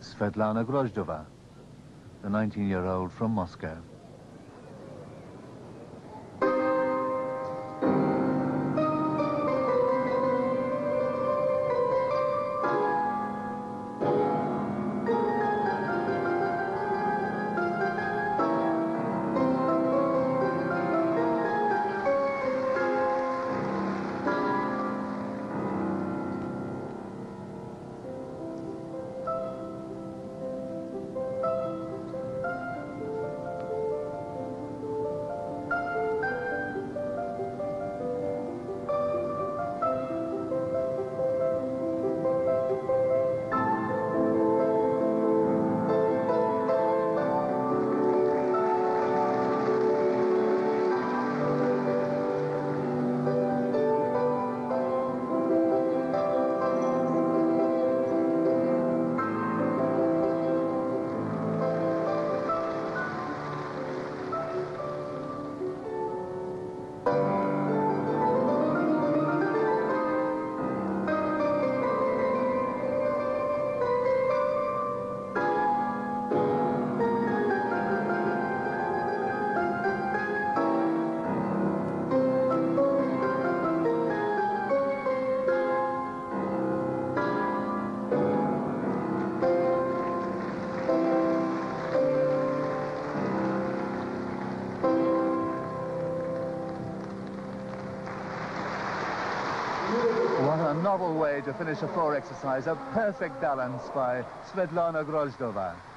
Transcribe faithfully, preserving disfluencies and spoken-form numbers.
Svetlana Grozdova, the nineteen-year-old from Moscow. What a novel way to finish a floor exercise. A perfect balance by Svetlana Grozdova.